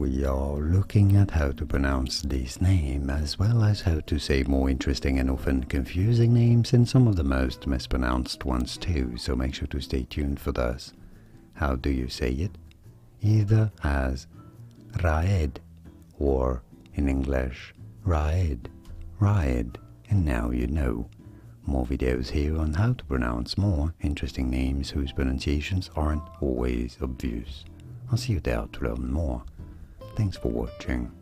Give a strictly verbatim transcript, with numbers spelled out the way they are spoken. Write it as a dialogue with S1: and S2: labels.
S1: we are looking at how to pronounce this name, as well as how to say more interesting and often confusing names and some of the most mispronounced ones too, so make sure to stay tuned for this. How do you say it? Either as Raed or in English Raed, Raed, and now you know. More videos here on how to pronounce more interesting names whose pronunciations aren't always obvious. I'll see you there to learn more. Thanks for watching.